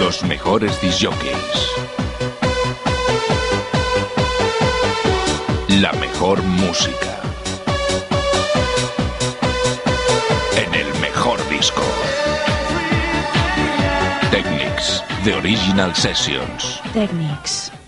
Los mejores discjockeys. La mejor música. En el mejor disco. Technics, The Original Sessions. Technics.